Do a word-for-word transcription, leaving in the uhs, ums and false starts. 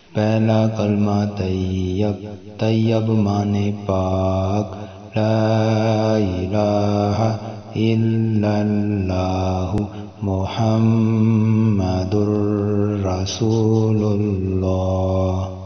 पहला कलमा तैयब, तैयब माने पाक। ला इलाहा इल्लल्लाहु मुहम्मदुर रसूलुल्लाह।